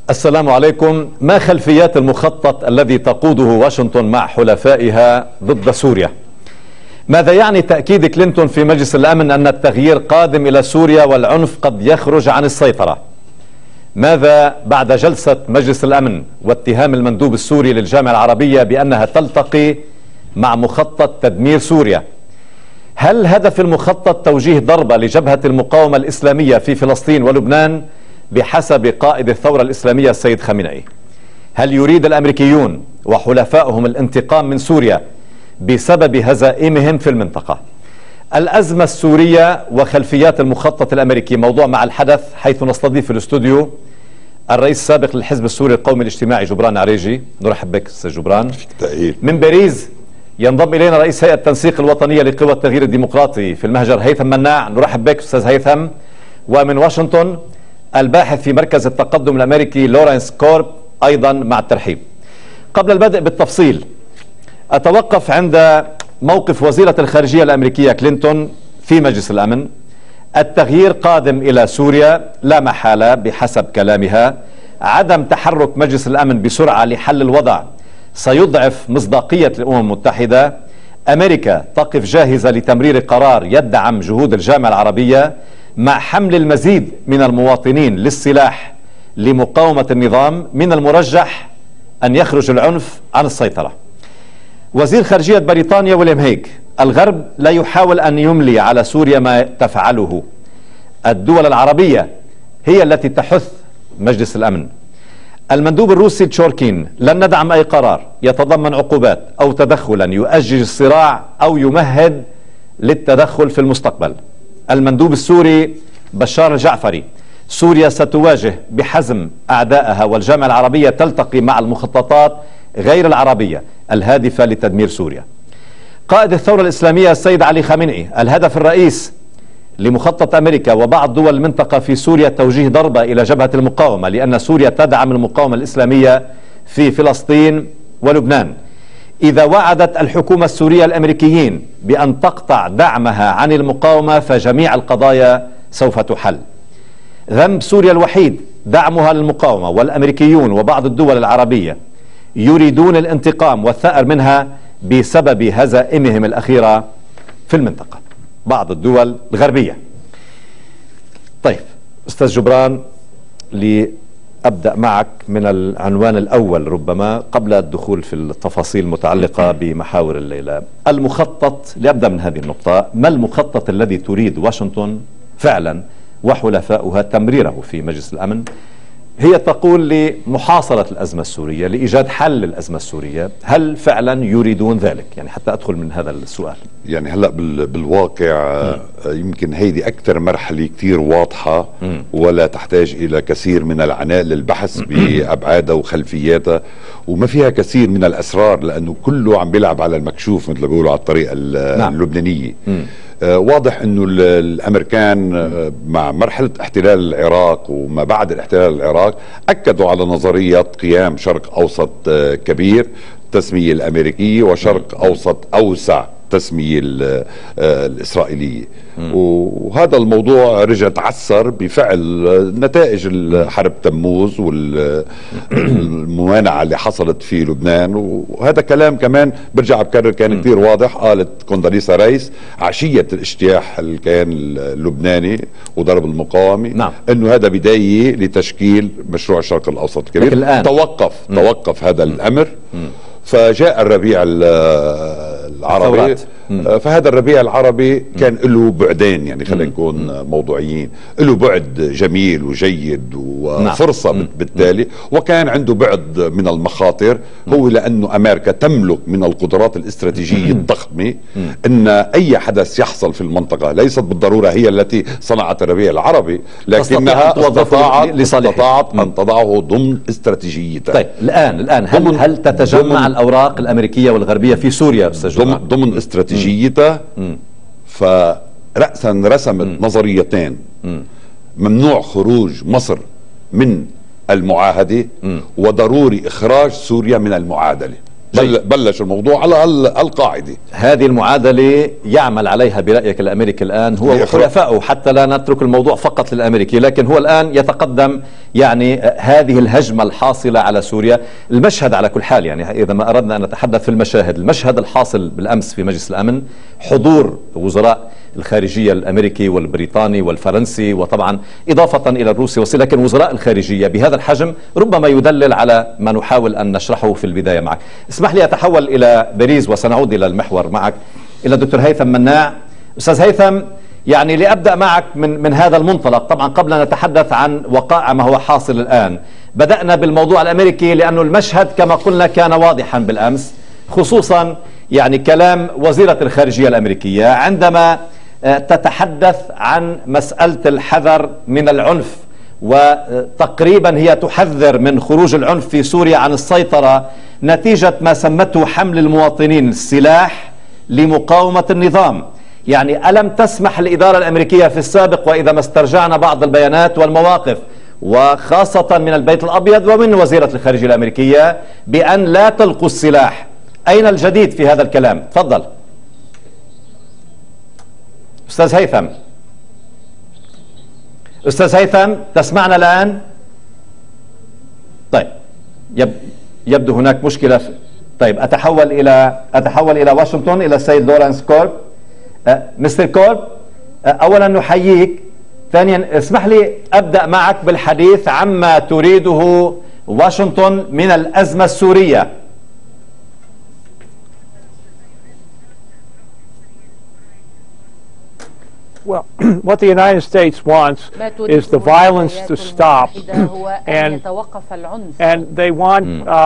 السلام عليكم. ما خلفيات المخطط الذي تقوده واشنطن مع حلفائها ضد سوريا؟ ماذا يعني تأكيد كلينتون في مجلس الأمن أن التغيير قادم إلى سوريا والعنف قد يخرج عن السيطرة؟ ماذا بعد جلسة مجلس الأمن واتهام المندوب السوري للجامعة العربية بأنها تلتقي مع مخطط تدمير سوريا؟ هل هدف المخطط توجيه ضربة لجبهة المقاومة الإسلامية في فلسطين ولبنان بحسب قائد الثورة الإسلامية السيد خامنئي؟ هل يريد الأمريكيون وحلفائهم الانتقام من سوريا بسبب هزائمهم في المنطقة؟ الأزمة السورية وخلفيات المخطط الأمريكي موضوع مع الحدث، حيث نستضيف في الاستوديو الرئيس السابق للحزب السوري القومي الاجتماعي جبران عريجي. نرحب بك أستاذ جبران. من باريس ينضم إلينا رئيس هيئة التنسيق الوطنية لقوى التغيير الديمقراطي في المهجر هيثم مناع. نرحب بك أستاذ هيثم. ومن واشنطن الباحث في مركز التقدم الأمريكي لورنس كورب، أيضا مع الترحيب. قبل البدء بالتفصيل أتوقف عند موقف وزيرة الخارجية الأمريكية كلينتون في مجلس الأمن. التغيير قادم إلى سوريا لا محالة بحسب كلامها. عدم تحرك مجلس الأمن بسرعة لحل الوضع سيضعف مصداقية الأمم المتحدة. أمريكا تقف جاهزة لتمرير قرار يدعم جهود الجامعة العربية مع حمل المزيد من المواطنين للسلاح لمقاومة النظام. من المرجح أن يخرج العنف عن السيطرة. وزير خارجية بريطانيا ويليام هيغ: الغرب لا يحاول أن يملي على سوريا ما تفعله. الدول العربية هي التي تحث مجلس الأمن. المندوب الروسي تشوركين: لن ندعم أي قرار يتضمن عقوبات أو تدخلا يؤجج الصراع أو يمهد للتدخل في المستقبل. المندوب السوري بشار الجعفري: سوريا ستواجه بحزم أعدائها، والجامعة العربية تلتقي مع المخططات غير العربية الهادفة لتدمير سوريا. قائد الثورة الإسلامية السيد علي خامنئي: الهدف الرئيس لمخطط أمريكا وبعض دول المنطقة في سوريا توجيه ضربة إلى جبهة المقاومة، لأن سوريا تدعم المقاومة الإسلامية في فلسطين ولبنان. إذا وعدت الحكومة السورية الأمريكيين بأن تقطع دعمها عن المقاومة فجميع القضايا سوف تحل. ذنب سوريا الوحيد دعمها للمقاومة، والأمريكيون وبعض الدول العربية يريدون الانتقام والثأر منها بسبب هزائمهم الأخيرة في المنطقة، بعض الدول الغربية. طيب أستاذ جبران، لأبدأ معك من العنوان الأول ربما قبل الدخول في التفاصيل المتعلقة بمحاور الليلة. المخطط، لأبدأ من هذه النقطة، ما المخطط الذي تريد واشنطن فعلا وحلفاؤها تمريره في مجلس الأمن؟ هي تقول لمحاصرة الأزمة السورية، لإيجاد حل للأزمة السورية. هل فعلا يريدون ذلك؟ يعني حتى أدخل من هذا السؤال. يعني هلأ بالواقع يمكن هيدي أكثر مرحلة كتير واضحة ولا تحتاج إلى كثير من العناء للبحث بأبعادها وخلفياتها، وما فيها كثير من الأسرار، لأنه كله عم بيلعب على المكشوف مثل ما بيقولوا على الطريقة اللبنانية. واضح انه الامريكان مع مرحلة احتلال العراق وما بعد الاحتلال العراق اكدوا على نظرية قيام شرق اوسط كبير، التسمية الامريكية، وشرق اوسط اوسع، التسمية الاسرائيلية. وهذا الموضوع رجع تعثر بفعل نتائج الحرب تموز والموانعة اللي حصلت في لبنان. وهذا كلام كمان برجع بكرر كان كثير واضح، قالت كونداليسا رايس عشية الاجتياح الكيان اللبناني وضرب المقاومة، انه هذا بداية لتشكيل مشروع الشرق الاوسط الكبير. توقف هذا الامر، فجاء الربيع العربي. فهذا الربيع العربي كان له بعدين، يعني خلينا نكون موضوعيين، له بعد جميل وجيد وفرصة بالتالي، وكان عنده بعد من المخاطر، هو لأنه أمريكا تملك من القدرات الاستراتيجية الضخمة. أن أي حدث يحصل في المنطقة ليست بالضرورة هي التي صنعت الربيع العربي، لكنها استطاعت أن تضعه ضمن استراتيجيتها. طيب الآن هل تتجمع الأوراق الأمريكية والغربية في سوريا ضمن استراتيجيتها؟ فرأسا رسمت نظريتين: ممنوع خروج مصر من المعاهدة، وضروري إخراج سوريا من المعادلة. بلش الموضوع على القاعدة. هذه المعادلة يعمل عليها برأيك الأمريكي الآن هو وحلفائه، حتى لا نترك الموضوع فقط للأمريكي، لكن هو الآن يتقدم يعني هذه الهجمة الحاصلة على سوريا. المشهد على كل حال، يعني إذا ما أردنا أن نتحدث في المشاهد، المشهد الحاصل بالأمس في مجلس الأمن حضور وزراء الخارجية الأمريكي والبريطاني والفرنسي، وطبعا إضافة إلى الروسي، لكن وزراء الخارجية بهذا الحجم ربما يدلل على ما نحاول أن نشرحه في البداية معك. اسمح لي أتحول إلى باريس وسنعود إلى المحور معك إلى الدكتور هيثم مناع. أستاذ هيثم، يعني لأبدأ معك من هذا المنطلق، طبعا قبل أن نتحدث عن وقائع ما هو حاصل الآن، بدأنا بالموضوع الأمريكي لأنه المشهد كما قلنا كان واضحا بالأمس، خصوصا يعني كلام وزيرة الخارجية الأمريكية عندما تتحدث عن مسألة الحذر من العنف، وتقريبا هي تحذر من خروج العنف في سوريا عن السيطرة نتيجة ما سمته حمل المواطنين السلاح لمقاومة النظام. يعني ألم تسمح الإدارة الأمريكية في السابق، وإذا ما استرجعنا بعض البيانات والمواقف وخاصة من البيت الأبيض ومن وزيرة الخارجية الأمريكية، بأن لا تلقوا السلاح؟ أين الجديد في هذا الكلام؟ تفضل أستاذ هيثم. أستاذ هيثم تسمعنا الآن؟ طيب يبدو هناك مشكلة طيب أتحول إلى واشنطن إلى السيد لورانس كورب. مستر كورب، أولا نحييك، ثانيا اسمح لي أبدأ معك بالحديث عما تريده واشنطن من الأزمة السورية. Well, what the United States wants is the violence to stop, and they want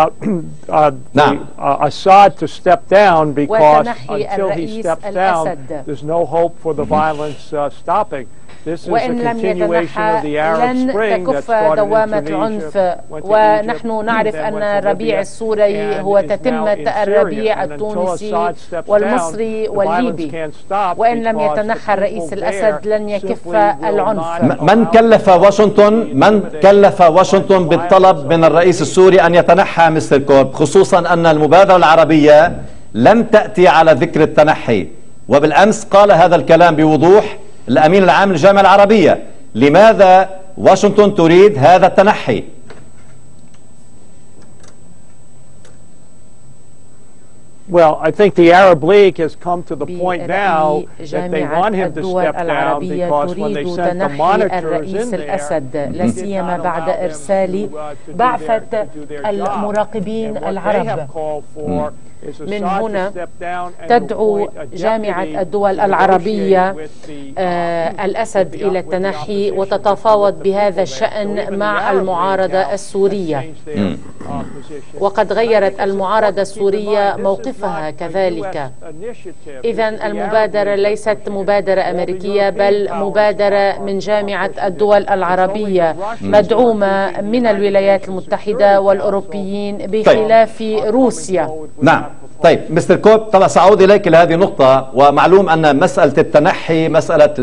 Assad to step down, because until he steps down, there's no hope for the violence stopping. This is a continuation of the Arab Spring that started in Tunisia. ونحن نعرف أن الربيع السوري هو تتمة الربيع التونسي والمصري والليبي، وإن لم يتنحى الرئيس الأسد لن يكف العنف. من كلف واشنطن بالطلب من الرئيس السوري أن يتنحى مستر كورب، خصوصا أن المبادرة العربية لم تأتي على ذكر التنحي، وبالأمس قال هذا الكلام بوضوح الأمين العام للجامعة العربية. لماذا واشنطن تريد هذا التنحي؟ Well, I think the Arab League has come to the point now that they want him to step down, because when they sent the monitors in there, لا سيما بعد إرسال بعثة المراقبين العرب. من هنا تدعو جامعة الدول العربية الأسد إلى التنحي وتتفاوض بهذا الشأن مع المعارضة السورية، وقد غيرت المعارضة السورية موقفها كذلك. إذن المبادرة ليست مبادرة أمريكية، بل مبادرة من جامعة الدول العربية مدعومة من الولايات المتحدة والأوروبيين بخلاف روسيا. نعم. طيب مستر كوب، طبعا سأعود إليك لهذه النقطة، ومعلوم أن مسألة التنحي، مسألة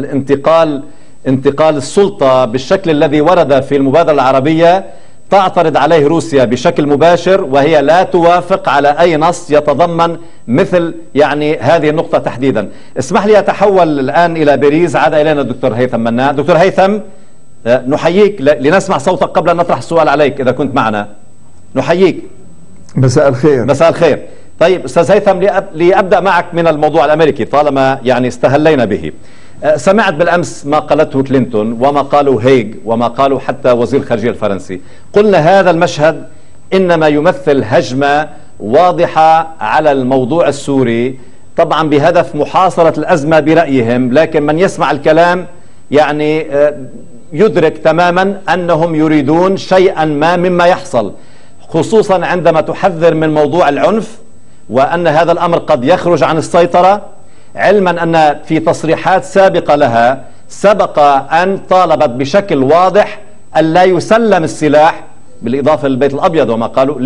انتقال السلطة بالشكل الذي ورد في المبادرة العربية تعترض عليه روسيا بشكل مباشر، وهي لا توافق على أي نص يتضمن مثل يعني هذه النقطة تحديدا. اسمح لي أتحول الآن إلى باريس، عاد إلينا الدكتور هيثم مناع. دكتور هيثم، نحييك لنسمع صوتك قبل أن نطرح السؤال عليك إذا كنت معنا. نحييك. مساء الخير. مساء الخير. طيب أستاذ هيثم، لأبدأ معك من الموضوع الأمريكي طالما يعني استهلينا به. سمعت بالأمس ما قالته كلينتون وما قاله هيج وما قاله حتى وزير الخارجية الفرنسي. قلنا هذا المشهد إنما يمثل هجمة واضحة على الموضوع السوري، طبعا بهدف محاصرة الأزمة برأيهم، لكن من يسمع الكلام يعني يدرك تماما أنهم يريدون شيئا ما مما يحصل، خصوصا عندما تحذر من موضوع العنف وأن هذا الأمر قد يخرج عن السيطرة، علما أن في تصريحات سابقة لها سبق أن طالبت بشكل واضح أن لا يسلم السلاح، بالإضافة للبيت الأبيض وما قالوا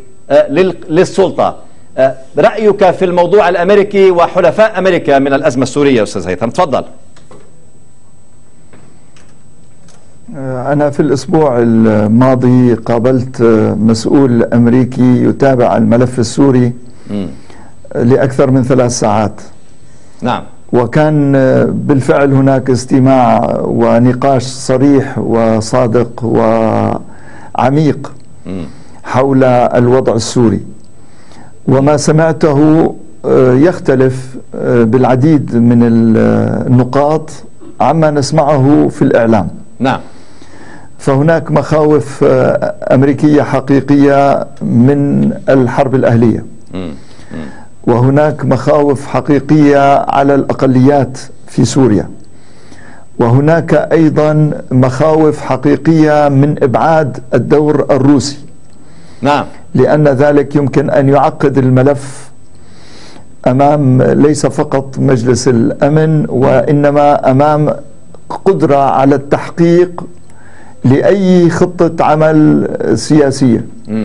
للسلطة. رأيك في الموضوع الأمريكي وحلفاء أمريكا من الأزمة السورية أستاذ هيثم؟ تفضل. أنا في الأسبوع الماضي قابلت مسؤول أمريكي يتابع الملف السوري لأكثر من 3 ساعات. نعم. وكان بالفعل هناك استماع ونقاش صريح وصادق وعميق حول الوضع السوري، وما سمعته يختلف بالعديد من النقاط عما نسمعه في الإعلام. نعم. فهناك مخاوف أمريكية حقيقية من الحرب الأهلية، وهناك مخاوف حقيقية على الأقليات في سوريا، وهناك أيضا مخاوف حقيقية من إبعاد الدور الروسي. نعم. لأن ذلك يمكن أن يعقد الملف أمام ليس فقط مجلس الأمن، وإنما أمام قدرة على التحقيق لأي خطة عمل سياسية.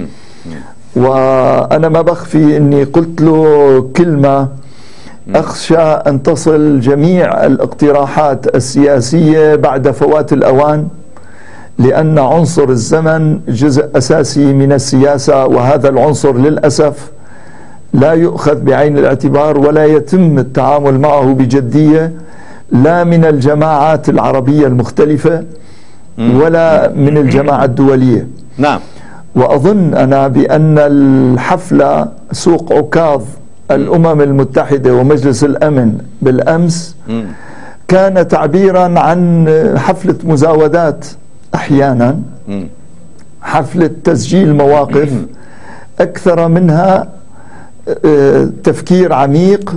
وأنا ما بخفي أني قلت له كلمة أخشى أن تصل جميع الاقتراحات السياسية بعد فوات الأوان، لأن عنصر الزمن جزء أساسي من السياسة، وهذا العنصر للأسف لا يؤخذ بعين الاعتبار ولا يتم التعامل معه بجدية، لا من الجماعات العربية المختلفة ولا من الجماعة الدولية. نعم. وأظن أنا بأن الحفلة سوق عكاظ الأمم المتحدة ومجلس الأمن بالأمس كان تعبيرا عن حفلة مزاودات، أحيانا حفلة تسجيل مواقف أكثر منها تفكير عميق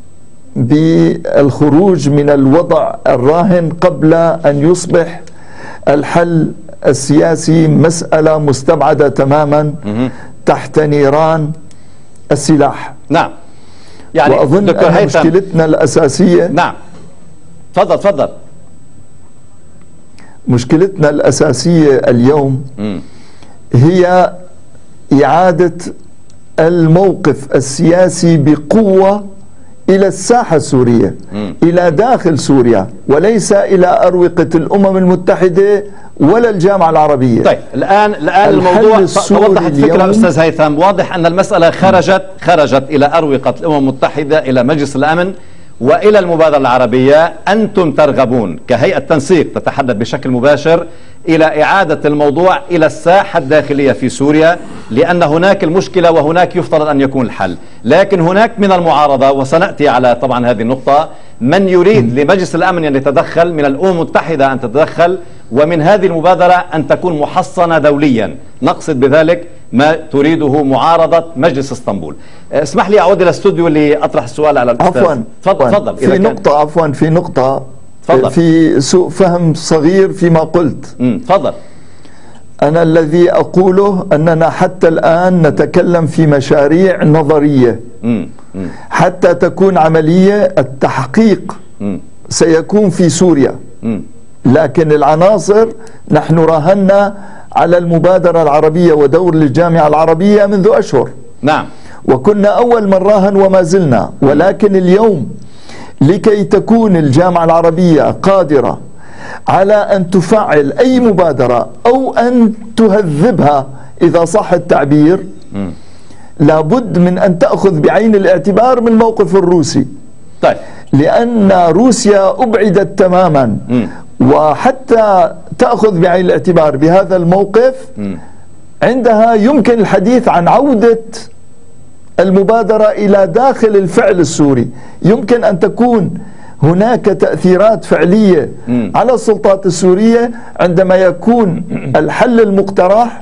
بالخروج من الوضع الراهن قبل أن يصبح الحل السياسي مسألة مستبعدة تماما تحت نيران السلاح. نعم. يعني وأظن أن مشكلتنا الأساسية. نعم. تفضل. مشكلتنا الأساسية اليوم هي إعادة الموقف السياسي بقوة إلى الساحة السورية، إلى داخل سوريا، وليس إلى أروقة الأمم المتحدة ولا الجامعة العربية. طيب الآن الموضوع توضحت فكرة أستاذ هيثم. واضح أن المسألة خرجت إلى أروقة الأمم المتحدة، إلى مجلس الأمن وإلى المبادرة العربية. أنتم ترغبون كهيئة تنسيق تتحدث بشكل مباشر إلى إعادة الموضوع إلى الساحة الداخلية في سوريا، لأن هناك المشكلة وهناك يفترض أن يكون الحل. لكن هناك من المعارضة، وسنأتي على طبعا هذه النقطة، من يريد لمجلس الأمن أن يتدخل، من الأمم المتحدة أن تتدخل، ومن هذه المبادرة أن تكون محصنة دوليا. نقصد بذلك ما تريده معارضة مجلس اسطنبول. اسمح لي أعود إلى الاستوديو لأطرح السؤال على الأستاذ. عفوا تفضل. في نقطة في سوء فهم صغير فيما قلت. تفضل. أنا الذي أقوله أننا حتى الآن نتكلم في مشاريع نظرية حتى تكون عملية. التحقيق سيكون في سوريا، لكن العناصر نحن راهنا على المبادرة العربية ودور الجامعة العربية منذ أشهر. نعم. وكنا أول من راهن وما زلنا، ولكن اليوم لكي تكون الجامعة العربية قادرة على أن تفعل أي مبادرة أو أن تهذبها إذا صح التعبير، لابد من أن تأخذ بعين الاعتبار من الموقف الروسي. طيب. لأن روسيا أبعدت تماما، وحتى تأخذ بعين الاعتبار بهذا الموقف عندها يمكن الحديث عن عودة المبادرة إلى داخل الفعل السوري. يمكن أن تكون هناك تأثيرات فعلية على السلطات السورية عندما يكون الحل المقترح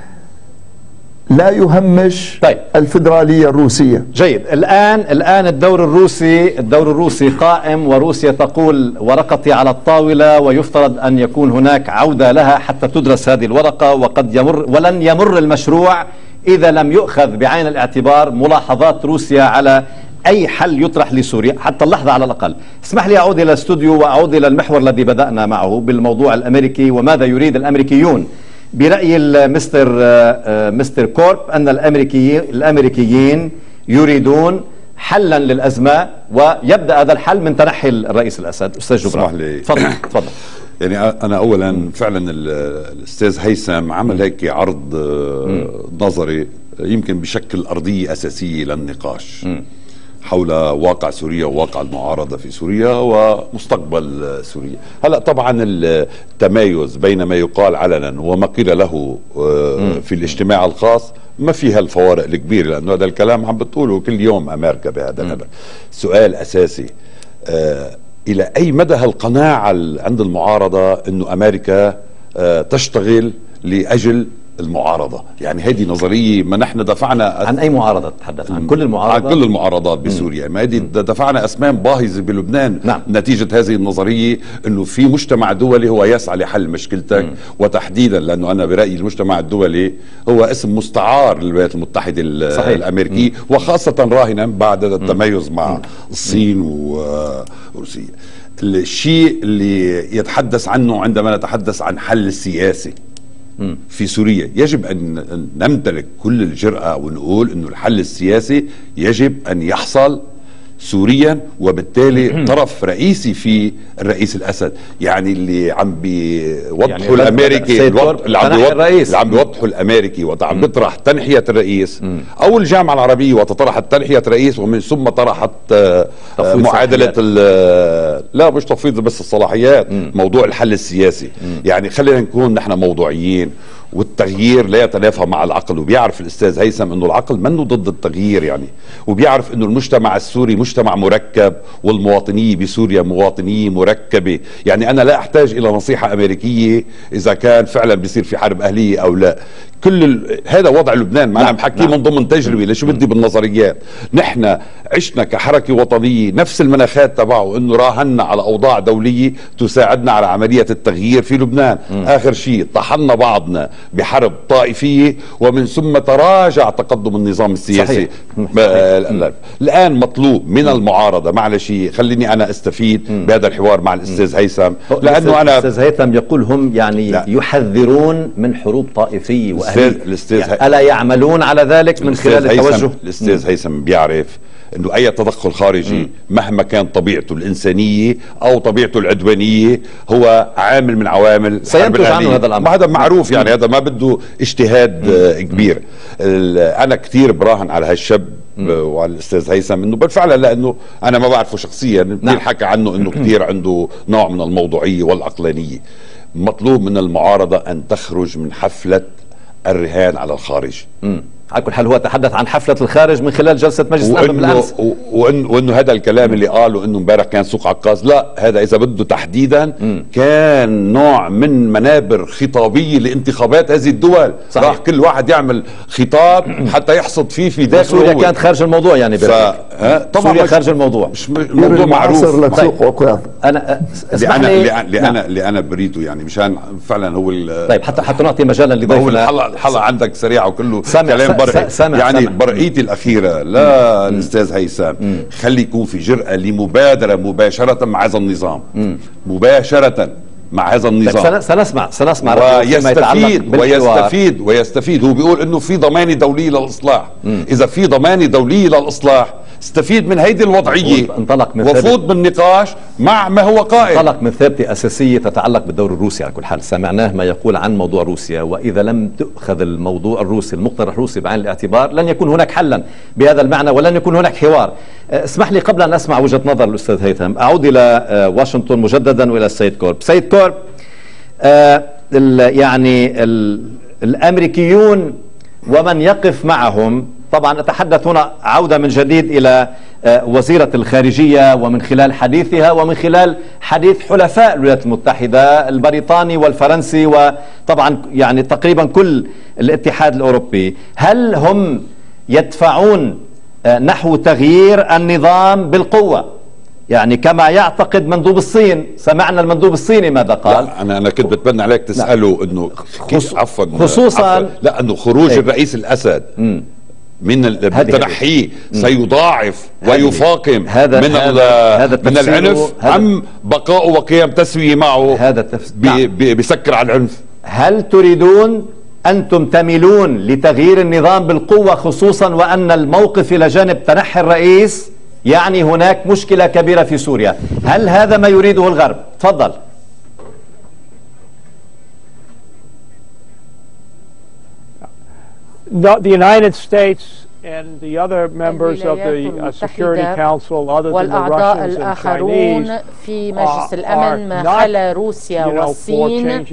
لا يهمش الفيدرالية الروسية. جيد. الآن الدور الروسي قائم، وروسيا تقول ورقتي على الطاولة، ويفترض أن يكون هناك عودة لها حتى تدرس هذه الورقة، وقد ولن يمر المشروع إذا لم يؤخذ بعين الاعتبار ملاحظات روسيا على أي حل يطرح لسوريا حتى اللحظة على الأقل. اسمح لي أعود إلى الاستوديو وأعود إلى المحور الذي بدأنا معه بالموضوع الأمريكي وماذا يريد الأمريكيون. برأي مستر كورب أن الأمريكيين يريدون حلا للأزمة، ويبدأ هذا الحل من تنحي الرئيس الأسد. أستاذ جبران، تفضل. يعني أنا أولا فعلا الأستاذ هيثم عمل هيك عرض نظري يمكن بشكل أرضية أساسية للنقاش حول واقع سوريا وواقع المعارضة في سوريا ومستقبل سوريا. هلأ طبعا التمايز بين ما يقال علنا وما قيل له في الاجتماع الخاص ما فيها الفوارق الكبيرة، لأنه هذا الكلام عم بتقوله كل يوم أمريكا بهذا الهدف. سؤال أساسي، إلى أي مدى هالقناعة عند المعارضة أنه أمريكا تشتغل لأجل المعارضة؟ يعني هذه نظرية ما نحن دفعنا عن أي معارضة تتحدث؟ عن كل المعارضات؟ عن كل المعارضات بسوريا. ما هذه دفعنا أسماء باهظة بلبنان. نعم. نتيجة هذه النظرية أنه في مجتمع دولي هو يسعى لحل مشكلتك. وتحديدا لأنه أنا برأيي المجتمع الدولي هو اسم مستعار للولايات المتحدة الأمريكية، وخاصة راهنا بعد التميز مع الصين وروسيا. الشيء اللي يتحدث عنه عندما نتحدث عن حل سياسي في سوريا، يجب أن نمتلك كل الجرأة ونقول أنه الحل السياسي يجب أن يحصل سوريا، وبالتالي طرف رئيسي في الرئيس الأسد. يعني اللي عم بيوضحوا يعني الأمريكي اللي عم بيوضحوا الأمريكي وعم بيطرح تنحية الرئيس أو الجامعة العربية وتطرحت تنحية الرئيس ومن ثم طرحت معادلة لا مش تفويض بس الصلاحيات، موضوع الحل السياسي. يعني خلينا نكون نحن موضوعيين، والتغيير لا يتنافى مع العقل. وبيعرف الأستاذ هيثم أنه العقل منه ضد التغيير يعني، وبيعرف أنه المجتمع السوري مجتمع مركب، والمواطنية بسوريا مواطنية مركبة. يعني أنا لا أحتاج إلى نصيحة أمريكية إذا كان فعلا بيصير في حرب أهلية أو لا. هذا وضع لبنان، ما أنا بحكيه من ضمن تجربة. ليش بدي بالنظريات؟ نحن عشنا كحركة وطنية نفس المناخات تبعه، أنه راهنا على أوضاع دولية تساعدنا على عملية التغيير في لبنان. آخر شيء طحنا بعضنا بحرب طائفية، ومن ثم تراجع تقدم النظام السياسي. الآن مطلوب من المعارضة، معلش خليني أنا أستفيد بهذا الحوار مع الأستاذ هيثم، لأنه أنا الأستاذ هيثم يقول هم يعني يحذرون من حروب طائفية وأهلية. يعني ألا يعملون على ذلك من خلال التوجه؟ الأستاذ هيثم بيعرف انه اي تدخل خارجي مهما كان طبيعته الانسانيه او طبيعته العدوانيه هو عامل من عوامل سينتج عنه هذا الامر. هذا معروف يعني، هذا ما بده اجتهاد كبير. انا كثير براهن على هالشاب وعلى الاستاذ هيثم انه بالفعل، لانه انا ما بعرفه شخصيا، كثير حكى عنه انه كثير عنده نوع من الموضوعيه والعقلانيه. مطلوب من المعارضه ان تخرج من حفله الرهان على الخارج. على كل حال هو تحدث عن حفلة الخارج من خلال جلسة مجلس الأمن بالأمس، وإنه هذا الكلام اللي قاله إنه امبارح كان سوق عكاظ، لا هذا إذا بده تحديدا كان نوع من منابر خطابية لانتخابات هذه الدول. صحيح. راح كل واحد يعمل خطاب حتى يحصد فيه في داخله. سوريا كانت خارج الموضوع يعني طبعا سوريا خارج الموضوع، مش موضوع معروف. طيب. اللي أنا بريده يعني مشان فعلا هو طيب حتى نعطي مجالا لضيفنا. الحلقة عندك سريعة وكله كلام يعني برقيتي الأخيرة لا الأستاذ هيثم، خلي يكون في جرأة لمبادرة مباشرة مع هذا النظام. مباشرة مع هذا النظام سنسمع ويستفيد. هو بيقول انه في ضمانة دولية للإصلاح. إذا في ضمانة دولية للإصلاح استفيد من هيدي الوضعية وفوت بالنقاش مع ما هو قائم. انطلق من ثابتة أساسية تتعلق بالدور الروسي. على كل حال سمعناه ما يقول عن موضوع روسيا، وإذا لم تأخذ الموضوع الروسي المقترح الروسي بعين الاعتبار لن يكون هناك حلا بهذا المعنى ولن يكون هناك حوار. اسمح لي قبل أن أسمع وجهة نظر الأستاذ هيثم أعود إلى واشنطن مجددا وإلى السيد كورب. سيد كورب، يعني الأمريكيون ومن يقف معهم، طبعا أتحدث هنا عودة من جديد إلى وزيرة الخارجية ومن خلال حديثها ومن خلال حديث حلفاء الولايات المتحدة البريطاني والفرنسي وطبعا يعني تقريبا كل الاتحاد الأوروبي، هل هم يدفعون نحو تغيير النظام بالقوة؟ يعني كما يعتقد مندوب الصين، سمعنا المندوب الصيني ماذا قال. لا انا كنت بتمنى عليك تساله انه خصوصا لا انه خروج الرئيس الاسد من التنحي سيضاعف ويفاقم من العنف ام بقاء وقيام تسويه معه هذا بسكر على العنف. هل تريدون أنتم تميلون لتغيير النظام بالقوة، خصوصا وأن الموقف إلى جانب تنحي الرئيس يعني هناك مشكلة كبيرة في سوريا؟ هل هذا ما يريده الغرب؟ تفضل. The United States and the other members of the Security Council, other than the Russians and Chinese, في مجلس الأمن ما خلا روسيا والصين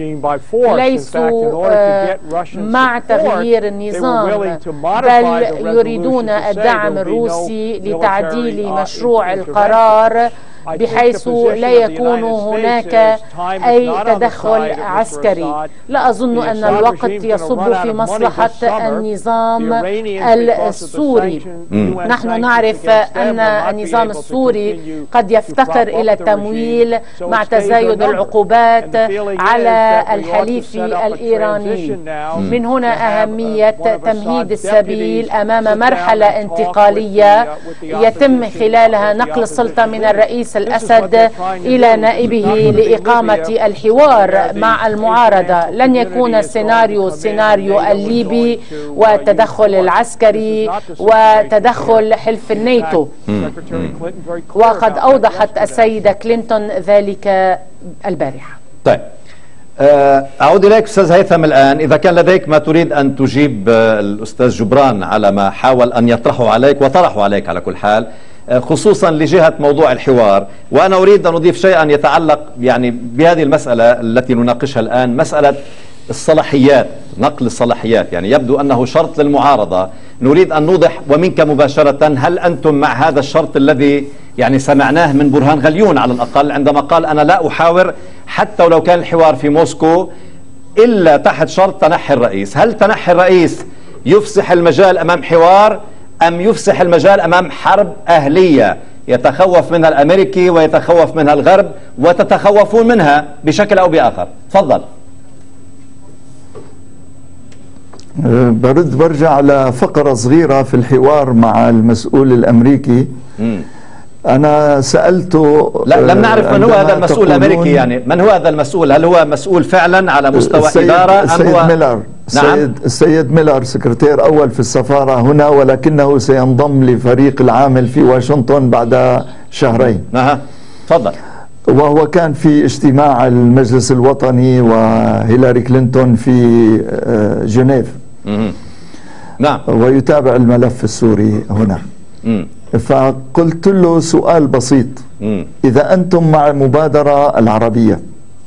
ليسوا مع تغيير النظام، بل يريدون الدعم الروسي لتعديل مشروع القرار بحيث لا يكون هناك أي تدخل عسكري. لا أظن أن الوقت يصب في مصلحة النظام السوري. نحن نعرف أن النظام السوري قد يفتقر إلى التمويل مع تزايد العقوبات على الحليف الإيراني. من هنا أهمية تمهيد السبيل أمام مرحلة انتقالية يتم خلالها نقل السلطة من الرئيس الأسد إلى نائبه لإقامة الحوار مع المعارضة. لن يكون سيناريو الليبي والتدخل العسكري وتدخل حلف الناتو، وقد أوضحت السيدة كلينتون ذلك البارحة. طيب أعود إليك أستاذ هيثم الآن، إذا كان لديك ما تريد أن تجيب الأستاذ جبران على ما حاول أن يطرحه عليك وطرحه عليك على كل حال، خصوصا لجهة موضوع الحوار. وأنا أريد أن أضيف شيئا يتعلق يعني بهذه المسألة التي نناقشها الآن، مسألة الصلاحيات، نقل الصلاحيات. يعني يبدو أنه شرط للمعارضة. نريد أن نوضح ومنك مباشرة، هل أنتم مع هذا الشرط الذي يعني سمعناه من برهان غليون على الأقل عندما قال أنا لا أحاور حتى ولو كان الحوار في موسكو إلا تحت شرط تنحي الرئيس؟ هل تنحي الرئيس يفسح المجال أمام حوار أم يفسح المجال أمام حرب أهلية يتخوف منها الأمريكي ويتخوف منها الغرب وتتخوفون منها بشكل أو بآخر؟ تفضل. برجع على فقرة صغيرة في الحوار مع المسؤول الأمريكي. أنا سألته، لا لم نعرف من هو هذا المسؤول الأمريكي، يعني من هو هذا المسؤول؟ هل هو مسؤول فعلا على مستوى إدارة أم السيد هو ميلر؟ نعم. السيد ميلر سكرتير أول في السفارة هنا، ولكنه سينضم لفريق العامل في واشنطن بعد شهرين. تفضل. وهو كان في اجتماع المجلس الوطني وهيلاري كلينتون في جنيف. نعم. ويتابع الملف السوري هنا. فقلت له سؤال بسيط: إذا أنتم مع المبادرة العربية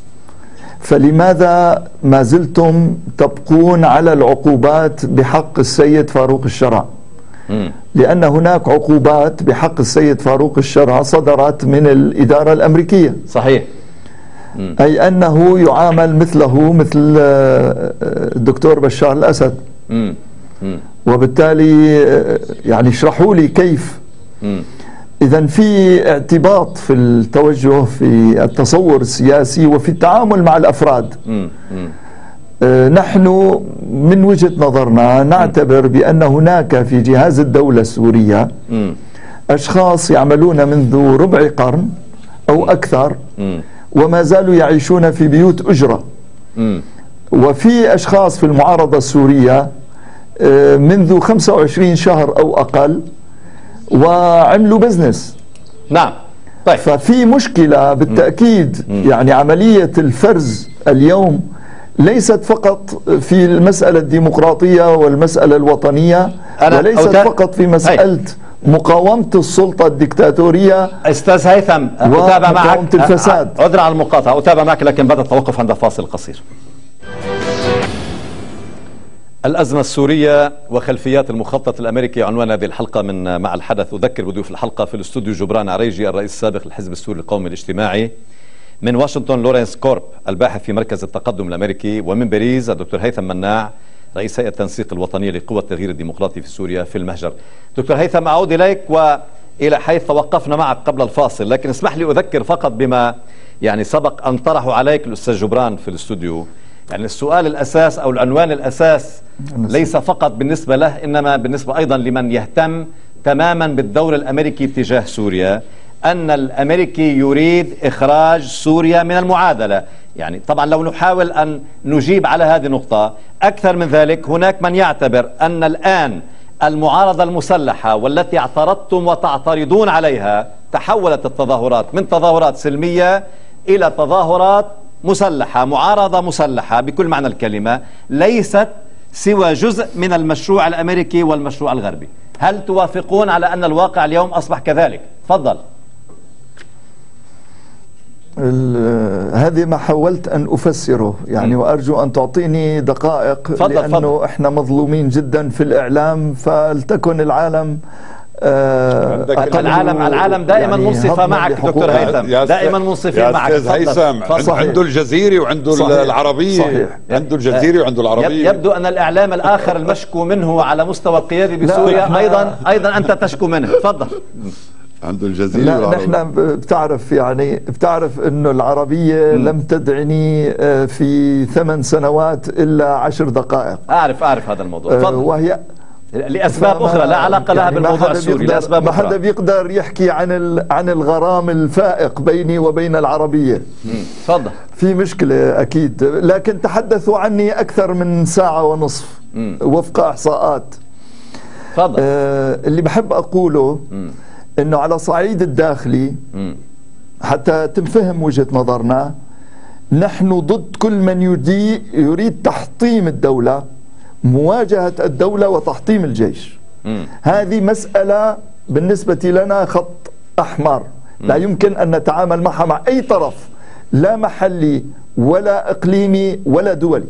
فلماذا ما زلتم تبقون على العقوبات بحق السيد فاروق الشرع؟ لأن هناك عقوبات بحق السيد فاروق الشرع صدرت من الإدارة الأمريكية. صحيح. أي أنه يعامل مثله مثل الدكتور بشار الأسد. وبالتالي يعني اشرحوا لي كيف. إذن في اعتباط في التوجه في التصور السياسي وفي التعامل مع الأفراد. نحن من وجهة نظرنا نعتبر بأن هناك في جهاز الدولة السورية أشخاص يعملون منذ ربع قرن أو أكثر وما زالوا يعيشون في بيوت أجرة، وفي أشخاص في المعارضة السورية منذ 25 شهر أو أقل وعملوا بزنس. نعم. طيب. ففي مشكلة بالتأكيد. يعني عملية الفرز اليوم ليست فقط في المسألة الديمقراطية والمسألة الوطنية، وليست فقط في مسألة مقاومة السلطة الدكتاتورية. أستاذ هيثم أتابع معك. الفساد. عذرا على المقاطعة، أتابع معك لكن بعد التوقف عند فاصل قصير. الأزمة السورية وخلفيات المخطط الأمريكي عنوان هذه الحلقة من مع الحدث. أذكر بضيوف الحلقة في الاستوديو جبران عريجي الرئيس السابق للحزب السوري القومي الاجتماعي، من واشنطن لورنس كورب الباحث في مركز التقدم الأمريكي، ومن باريس الدكتور هيثم مناع رئيس هيئة التنسيق الوطنية لقوى التغيير الديمقراطي في سوريا في المهجر. دكتور هيثم أعود إليك وإلى حيث توقفنا معك قبل الفاصل، لكن اسمح لي أذكر فقط بما يعني سبق أن طرحه عليك الأستاذ جبران في الاستوديو. يعني السؤال الأساس أو العنوان الأساس ليس فقط بالنسبة له إنما بالنسبة أيضا لمن يهتم تماما بالدور الأمريكي تجاه سوريا، أن الأمريكي يريد إخراج سوريا من المعادلة. يعني طبعا لو نحاول أن نجيب على هذه النقطة أكثر من ذلك، هناك من يعتبر أن الآن المعارضة المسلحة والتي اعترضتم وتعترضون عليها تحولت التظاهرات من تظاهرات سلمية إلى تظاهرات مسلحة، معارضة مسلحة بكل معنى الكلمة، ليست سوى جزء من المشروع الأمريكي والمشروع الغربي. هل توافقون على أن الواقع اليوم أصبح كذلك؟ تفضل. هذه ما حاولت أن أفسره يعني، وأرجو أن تعطيني دقائق لأنه إحنا مظلومين جدا في الإعلام، فلتكن العالم العالم دائما يعني منصفة معك دكتور هيثم، دائما منصفين معك. أستاذ هيثم عنده الجزيرة وعنده العربية. صحيح. عنده الجزيرة وعنده العربية. يبدو أن الإعلام الآخر المشكو منه على مستوى القيادة بسوريا أيضا أنت تشكو منه. تفضل. عنده الجزيرة. لا نحن بتعرف انه العربية لم تدعني في 8 سنوات الا 10 دقائق. اعرف هذا الموضوع. تفضل. وهي لأسباب أخرى لا علاقة لها بالموضوع السوري، لأسباب أخرى. ما حدا بيقدر يحكي عن الغرام الفائق بيني وبين العربية. تفضل. في مشكلة أكيد، لكن تحدثوا عني أكثر من 1.5 ساعة وفق إحصاءات. تفضل. اللي بحب أقوله إنه على صعيد الداخلي حتى تنفهم وجهة نظرنا، نحن ضد كل من يريد تحطيم الدولة، مواجهة الدولة وتحطيم الجيش. هذه مسألة بالنسبة لنا خط أحمر، لا يمكن أن نتعامل معها مع أي طرف، لا محلي ولا إقليمي ولا دولي،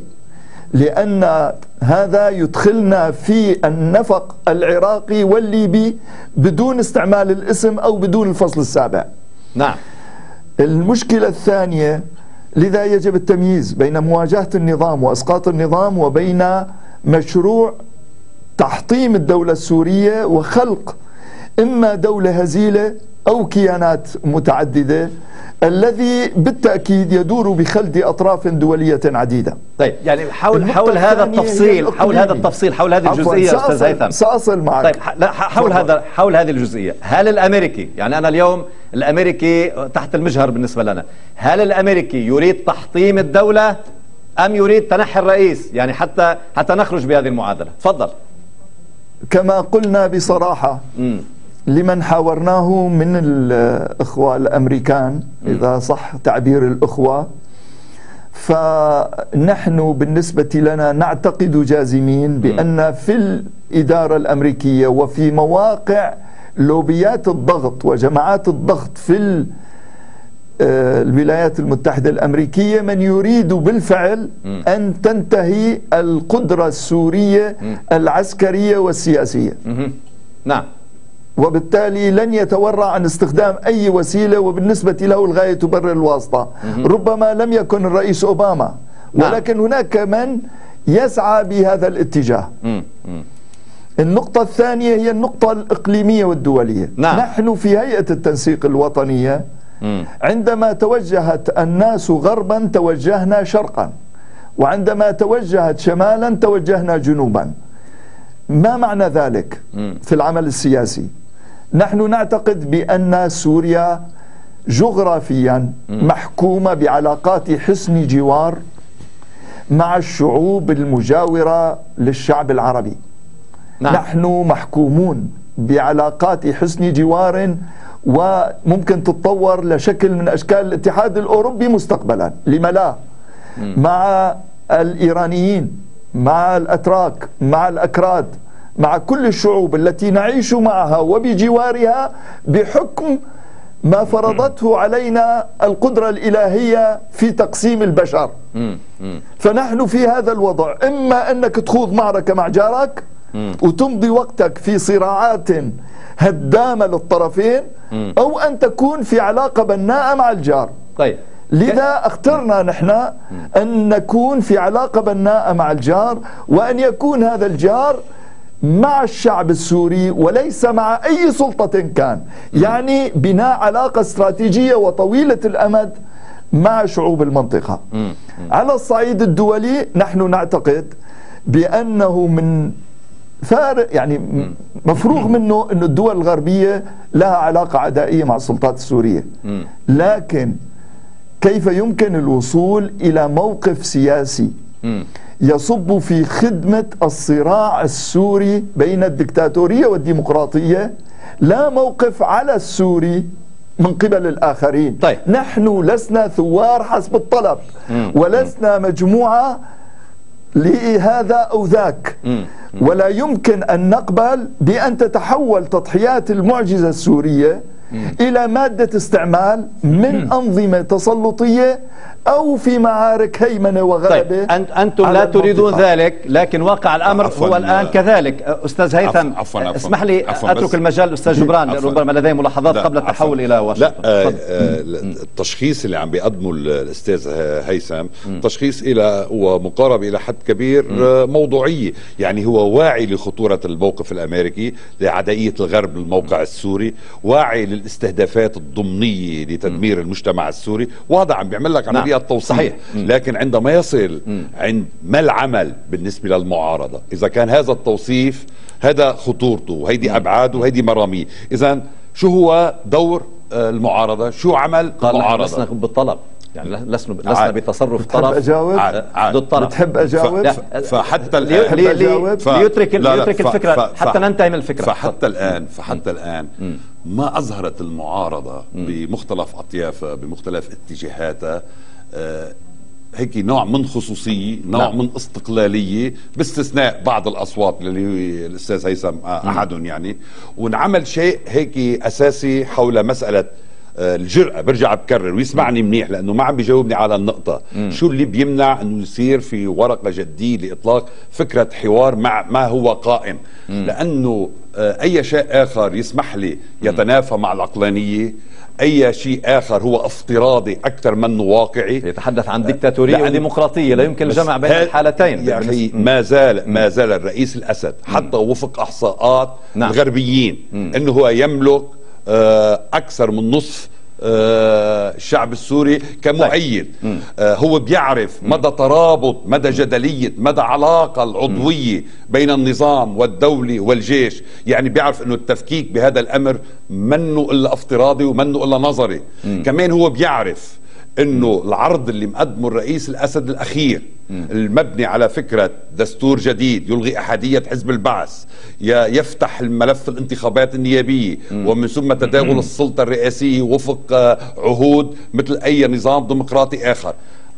لأن هذا يدخلنا في النفق العراقي والليبي بدون استعمال الاسم أو بدون الفصل السابع. نعم. المشكلة الثانية، لذا يجب التمييز بين مواجهة النظام وإسقاط النظام وبين مشروع تحطيم الدولة السورية وخلق إما دولة هزيلة أو كيانات متعددة، الذي بالتأكيد يدور بخلد أطراف دولية عديدة. طيب يعني حول هذا التفصيل، حول هذه الجزئية أستاذ هيثم سأصل معك. طيب لا حول هذه الجزئية، هل الأمريكي، يعني أنا اليوم الأمريكي تحت المجهر بالنسبة لنا، هل الأمريكي يريد تحطيم الدولة أم يريد تنحي الرئيس؟ يعني حتى نخرج بهذه المعادلة. تفضل. كما قلنا بصراحة لمن حاورناه من الإخوة الأمريكان، إذا صح تعبير الإخوة، فنحن بالنسبة لنا نعتقد جازمين بأن في الإدارة الأمريكية وفي مواقع لوبيات الضغط وجماعات الضغط في الولايات المتحدة الأمريكية من يريد بالفعل أن تنتهي القدرة السورية العسكرية والسياسية. نعم. وبالتالي لن يتورع عن استخدام أي وسيلة، وبالنسبة له الغاية تبرر الواسطة. ربما لم يكن الرئيس أوباما، ولكن هناك من يسعى بهذا الاتجاه. النقطة الثانية هي النقطة الإقليمية والدولية. نحن في هيئة التنسيق الوطنية عندما توجهت الناس غربا توجهنا شرقا، وعندما توجهت شمالا توجهنا جنوبا. ما معنى ذلك في العمل السياسي؟ نحن نعتقد بأن سوريا جغرافيا محكومة بعلاقات حسن جوار مع الشعوب المجاورة للشعب العربي. نحن محكومون بعلاقات حسن جوار وممكن تتطور لشكل من أشكال الاتحاد الأوروبي مستقبلا، لما لا؟ مع الإيرانيين، مع الأتراك، مع الأكراد، مع كل الشعوب التي نعيش معها وبجوارها بحكم ما فرضته علينا القدرة الإلهية في تقسيم البشر. فنحن في هذا الوضع، إما أنك تخوض معركة مع جارك وتمضي وقتك في صراعات هدامة للطرفين، أو أن تكون في علاقة بناءة مع الجار. طيب. لذا اخترنا نحن أن نكون في علاقة بناءة مع الجار، وأن يكون هذا الجار مع الشعب السوري وليس مع أي سلطة كان، يعني بناء علاقة استراتيجية وطويلة الأمد مع شعوب المنطقة. على الصعيد الدولي نحن نعتقد بأنه من فارق، يعني مفروغ منه أن الدول الغربية لها علاقة عدائية مع السلطات السورية، لكن كيف يمكن الوصول إلى موقف سياسي يصب في خدمة الصراع السوري بين الدكتاتورية والديمقراطية، لا موقف على السوري من قبل الآخرين. طيب. نحن لسنا ثوار حسب الطلب، ولسنا مجموعة لهذا أو ذاك، ولا يمكن أن نقبل بأن تتحول تضحيات المعجزة السورية إلى مادة استعمال من أنظمة تسلطية أو في معارك هيمنة وغلبة. طيب أنتم لا تريدون ذلك، لكن واقع الأمر هو الآن كذلك. أستاذ هيثم، اسمح لي أترك المجال أستاذ جبران، ربما لديه ملاحظات قبل التحول إلى واشنطن. لا، التشخيص اللي عم بيقدمه الأستاذ هيثم تشخيص إلى ومقارب إلى حد كبير موضوعية، يعني هو واعي لخطورة الموقف الأمريكي، لعدائية الغرب للموقع السوري، واعي للاستهدافات الضمنية لتدمير المجتمع السوري، وهذا عم بيعمل لك عملية التوصيل. صحيح. لكن عندما يصل عند ما العمل بالنسبة للمعارضة، إذا كان هذا التوصيف هذا خطورته وهيدي أبعاده وهيدي مراميه، إذا شو هو دور المعارضة؟ شو عمل المعارضة؟ لسنا بالطلب، يعني لسنا بتصرف طرف ضد طرف. بتحب أجاوب؟ فحتى الآن ليترك الفكرة حتى ننتهي من الفكرة. فحتى الآن ما أظهرت المعارضة بمختلف أطيافها بمختلف اتجاهاتها هيك نوع من خصوصية، نوع من استقلالية، باستثناء بعض الأصوات اللي الأستاذ هيثم أحدهم يعني. ونعمل شيء هيك أساسي حول مسألة الجرأة. برجع بكرر ويسمعني منيح لأنه ما عم بيجاوبني على النقطة. شو اللي بيمنع أنه يصير في ورقة جدية لإطلاق فكرة حوار مع ما هو قائم؟ لأنه أي شيء آخر يسمح لي يتنافى مع العقلانية، أي شيء آخر هو افتراضي أكثر منه واقعي. يتحدث عن ديكتاتورية وديمقراطية، لا يمكن الجمع بين الحالتين. يا أخي ما زال الرئيس الأسد حتى وفق إحصاءات الغربيين أنه هو يملك أكثر من نصف الشعب السوري كمؤيد. هو بيعرف مدى ترابط، مدى جدلية، مدى علاقة العضوية بين النظام والدولة والجيش، يعني بيعرف انه التفكيك بهذا الامر منه الا افتراضي ومنه الا نظري. كمان هو بيعرف انه العرض اللي مقدمه الرئيس الاسد الاخير المبني على فكرة دستور جديد يلغي أحادية حزب البعث، يفتح الملف الانتخابات النيابية، ومن ثم تداول السلطة الرئاسية وفق عهود مثل أي نظام ديمقراطي آخر.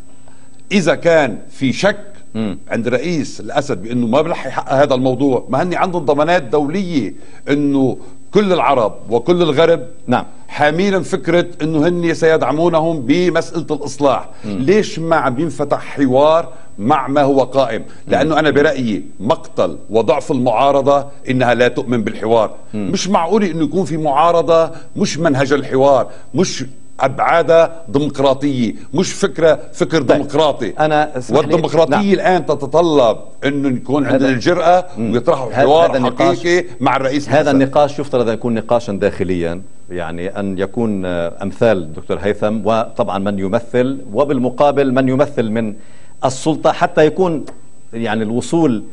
إذا كان في شك عند رئيس الأسد بأنه ما بلح يحقق هذا الموضوع، ما هني عندهم ضمانات دولية أنه كل العرب وكل الغرب حامين فكرة أنه هن سيدعمونهم بمسألة الإصلاح. ليش ما عم ينفتح حوار مع ما هو قائم؟ لأنه أنا برأيي مقتل وضعف المعارضة إنها لا تؤمن بالحوار. مش معقول إنه يكون في معارضة مش منهج الحوار، مش أبعادها ديمقراطية، مش فكر ديمقراطي. والديمقراطية الآن تتطلب أنه يكون عندنا الجرأة ويطرحوا حوار حقيقي مع الرئيس. هذا النقاش يفترض أن يكون نقاشا داخليا، يعني أن يكون أمثال الدكتور هيثم وطبعا من يمثل، وبالمقابل من يمثل من السلطة، حتى يكون يعني الوصول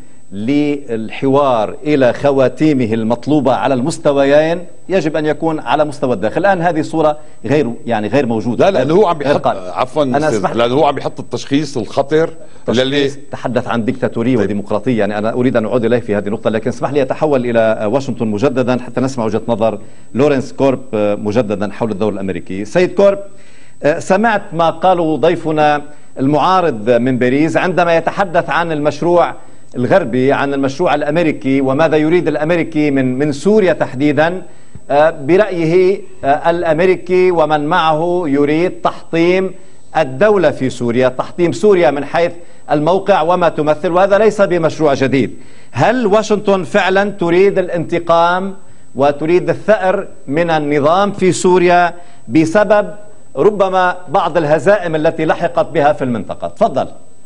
للحوار إلى خواتيمه المطلوبة على المستويين يجب أن يكون على مستوى الداخل. الآن هذه الصورة غير موجودة. لا لأنه هو عم بيحط لأنه هو عم بيحط التشخيص الخطر اللي تحدث عن ديكتاتورية وديمقراطية. يعني أنا أريد أن أعود إليه في هذه النقطة، لكن اسمح لي أتحول إلى واشنطن مجددا حتى نسمع وجهة نظر لورنس كورب مجددا حول الدور الأمريكي. سيد كورب، سمعت ما قاله ضيفنا المعارض من باريس عندما يتحدث عن المشروع الغربي، عن المشروع الأمريكي وماذا يريد الأمريكي من سوريا تحديدا. برأيه الأمريكي ومن معه يريد تحطيم الدولة في سوريا، تحطيم سوريا من حيث الموقع وما تمثل، وهذا ليس بمشروع جديد. هل واشنطن فعلا تريد الانتقام وتريد الثأر من النظام في سوريا بسبب ربما بعض الهزائم التي لحقت بها في المنطقة؟ تفضل.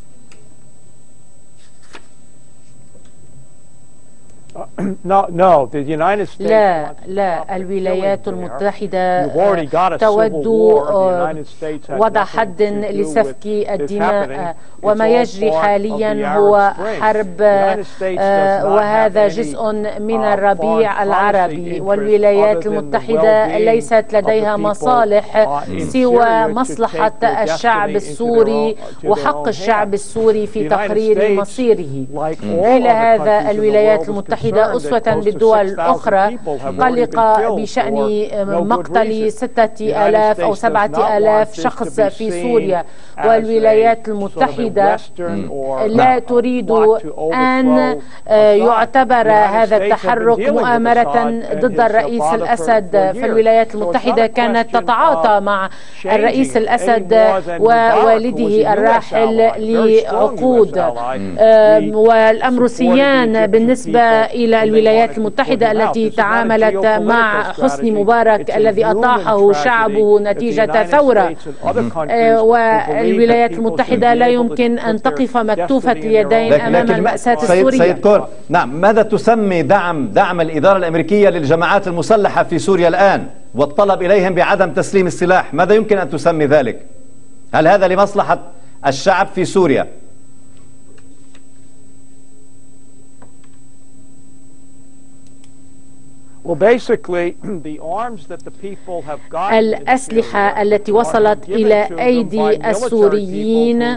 لا، الولايات المتحدة تود وضع حد لسفك الدماء، وما يجري حاليا هو حرب، وهذا جزء من الربيع العربي. والولايات المتحدة ليست لديها مصالح سوى مصلحة الشعب السوري وحق الشعب السوري في تقرير مصيره. إلى هذا الولايات المتحدة أسوة بالدول الأخرى، قلق بشأن مقتل 6000 أو 7000 شخص في سوريا، والولايات المتحدة لا تريد أن يعتبر هذا التحرك مؤامرة ضد الرئيس الأسد. فالولايات المتحدة كانت تتعاطى مع الرئيس الأسد ووالده الراحل لعقود، والأمروسيان بالنسبة إلى الولايات المتحدة التي تعاملت مع حسني مبارك الذي أطاحه شعبه نتيجة ثورة، والولايات المتحدة لا يمكن أن تقف مكتوفة اليدين أمام المأساة السورية. سيد كور، نعم، ماذا تسمي دعم الإدارة الأمريكية للجماعات المسلحة في سوريا الآن والطلب إليهم بعدم تسليم السلاح؟ ماذا يمكن أن تسمي ذلك؟ هل هذا لمصلحة الشعب في سوريا؟ الأسلحة التي وصلت إلى أيدي السوريين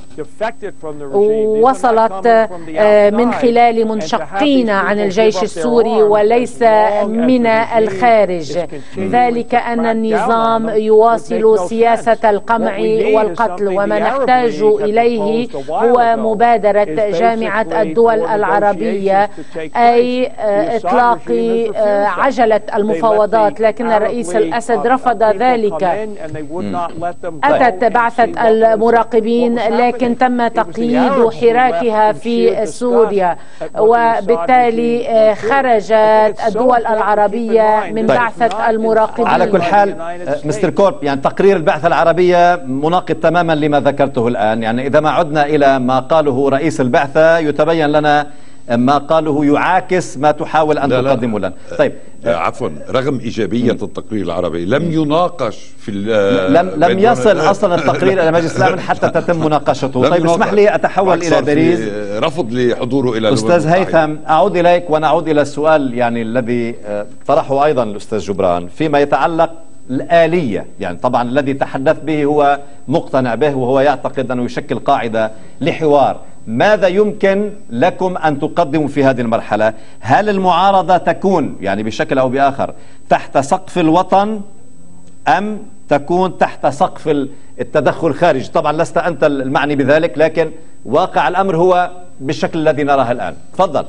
وصلت من خلال منشقين عن الجيش السوري وليس من الخارج، ذلك أن النظام يواصل سياسة القمع والقتل، وما نحتاج إليه هو مبادرة جامعة الدول العربية، أي إطلاق عجلة المفاوضات، لكن الرئيس الأسد رفض ذلك. أتت بعثة المراقبين لكن تم تقييد حراكها في سوريا، وبالتالي خرجت الدول العربية من بعثة المراقبين. على كل حال مستر كورب، يعني تقرير البعثة العربية مناقض تماما لما ذكرته الآن. يعني إذا ما عدنا إلى ما قاله رئيس البعثة يتبين لنا ما قاله يعاكس ما تحاول أن تقدمه لنا. طيب عفوا، رغم إيجابية التقرير العربي لم يناقش في لم يصل أصلا التقرير إلى مجلس الأمن حتى تتم مناقشته. طيب اسمح لي أتحول إلى باريس. رفض لحضوره إلى أستاذ هيثم، أعود إليك ونعود إلى السؤال يعني الذي طرحه أيضا الأستاذ جبران فيما يتعلق الآلية. يعني طبعا الذي تحدث به هو مقتنع به وهو يعتقد أنه يشكل قاعدة لحوار. ماذا يمكن لكم أن تقدموا في هذه المرحلة؟ هل المعارضة تكون يعني بشكل أو بآخر تحت سقف الوطن أم تكون تحت سقف التدخل الخارجي؟ طبعا لست أنت المعني بذلك، لكن واقع الأمر هو بالشكل الذي نراه الآن. تفضل.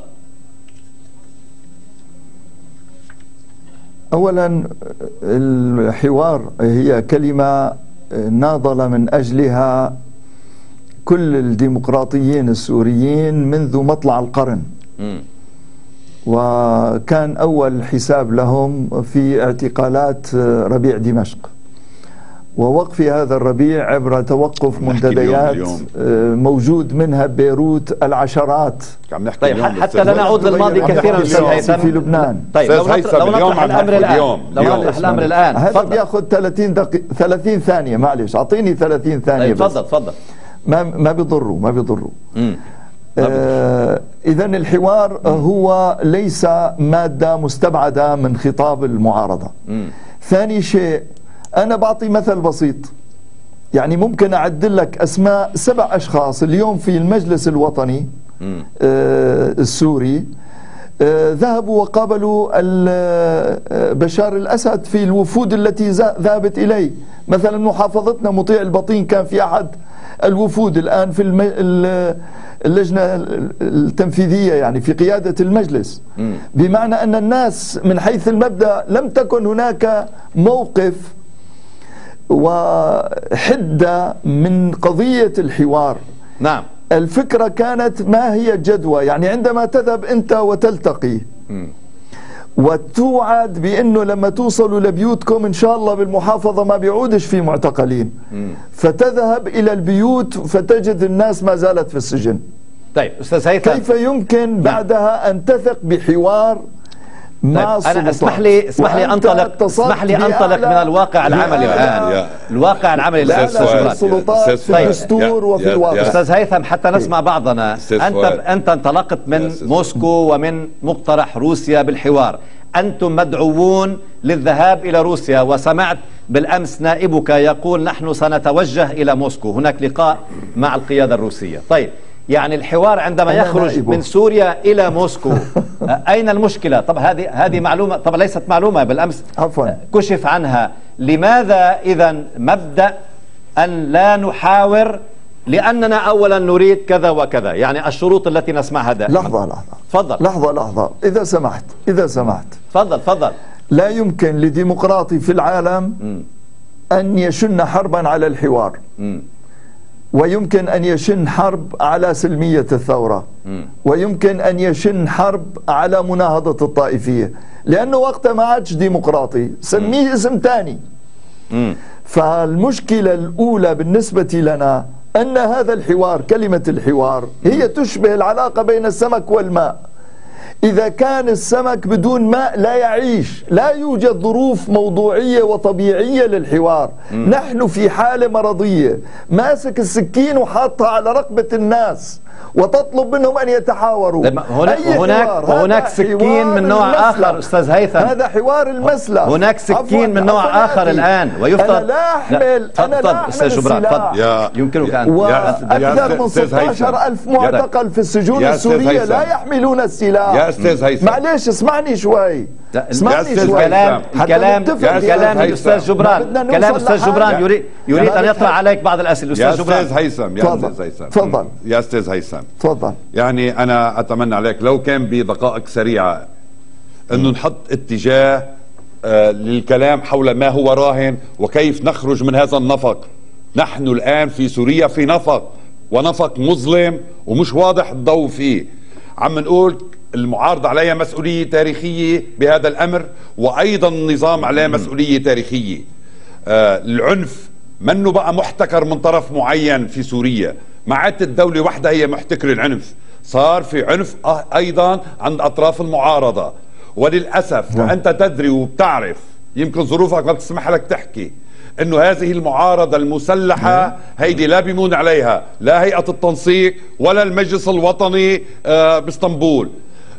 أولا، الحوار هي كلمة ناضل من أجلها كل الديمقراطيين السوريين منذ مطلع القرن، وكان أول حساب لهم في اعتقالات ربيع دمشق ووقف هذا الربيع عبر توقف منتديات موجود منها ببيروت العشرات. طيب حتى لا نعود للماضي كثيرا في لبنان. طيب لو نطرح الأمر الآن هذا بياخذ 30 ثانية، معلش أعطيني 30 ثانية. تفضل. ما بيضروا. إذا الحوار هو ليس مادة مستبعدة من خطاب المعارضة. ثاني شيء، أنا بعطي مثل بسيط، يعني ممكن أعدل لك أسماء 7 أشخاص اليوم في المجلس الوطني السوري ذهبوا وقابلوا بشار الأسد في الوفود التي ذهبت إليه. مثلا محافظتنا مطيع البطين كان في أحد الوفود، الآن في اللجنة التنفيذية يعني في قيادة المجلس. بمعنى أن الناس من حيث المبدأ لم تكن هناك موقف وحدة من قضية الحوار. نعم، الفكرة كانت ما هي الجدوى، يعني عندما تذهب أنت وتلتقي وتوعد بأنه لما توصلوا لبيوتكم إن شاء الله بالمحافظة ما بيعودش في معتقلين، فتذهب إلى البيوت فتجد الناس ما زالت في السجن. طيب أستاذ هيثم، كيف يمكن بعدها أن تثق بحوار مع طيب أنا اسمح لي أنطلق من الواقع العملي الآن. الواقع العملي الآن السلطات في الدستور وفي الواقع. أستاذ هيثم، حتى نسمع بعضنا، أنت انطلقت من موسكو ومن مقترح روسيا بالحوار. أنتم مدعوون للذهاب إلى روسيا، وسمعت بالأمس نائبك يقول نحن سنتوجه إلى موسكو، هناك لقاء مع القيادة الروسية. طيب يعني الحوار عندما يخرج من سوريا إلى موسكو أين المشكلة؟ طب هذه معلومة، طب ليست معلومة بالأمس عفوا كشف عنها. لماذا إذن مبدأ أن لا نحاور لأننا أولا نريد كذا وكذا، يعني الشروط التي نسمعها دائما؟ لحظة تفضل. لحظة إذا سمحت تفضل. لا يمكن لديمقراطي في العالم أن يشن حربا على الحوار، ويمكن أن يشن حرب على سلمية الثورة، ويمكن أن يشن حرب على مناهضة الطائفية، لأنه وقتها ما عادش ديمقراطي، سميه اسم تاني. فالمشكلة الأولى بالنسبة لنا أن هذا الحوار، كلمة الحوار هي تشبه العلاقة بين السمك والماء. إذا كان السمك بدون ماء لا يعيش، لا يوجد ظروف موضوعية وطبيعية للحوار. نحن في حالة مرضية، ماسك السكين وحاطها على رقبة الناس وتطلب منهم أن يتحاوروا. هناك سكين من نوع آخر أستاذ هيثم، هذا حوار المسلخ. هناك سكين من نوع آخر الآن، ويفترض أنا لا أحمل السلاح. يمكنك أن وأكثر من 16,000 معتقل في السجون السورية لا يحملون السلاح. يا أستاذ هيثم معليش اسمعني شوي. كلام الأستاذ جبران، كلام الأستاذ جبران يريد أن يطرح عليك بعض الأسئلة. يا أستاذ هيثم تفضل. يا أستاذ هيثم تفضل. يعني أنا أتمنى عليك لو كان بدقائق سريعة أنه نحط اتجاه للكلام حول ما هو راهن وكيف نخرج من هذا النفق. نحن الآن في سوريا في نفق، ونفق مظلم ومش واضح الضوء فيه. عم نقول المعارضة عليها مسؤولية تاريخية بهذا الأمر، وأيضا النظام عليه مسؤولية تاريخية. العنف منه بقى محتكر من طرف معين في سوريا، ما عادت الدولة وحدها هي محتكر العنف، صار في عنف أيضا عند أطراف المعارضة. وللأسف وأنت تدري وبتعرف، يمكن ظروفك ما بتسمح لك تحكي، انه هذه المعارضة المسلحة هيدي لا بيمون عليها لا هيئة التنسيق ولا المجلس الوطني باسطنبول.